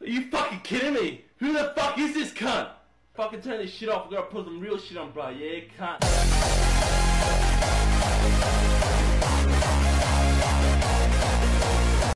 Are you fucking kidding me? Who the fuck is this cunt? Fucking turn this shit off. We gotta put some real shit on, bro. Yeah, cunt.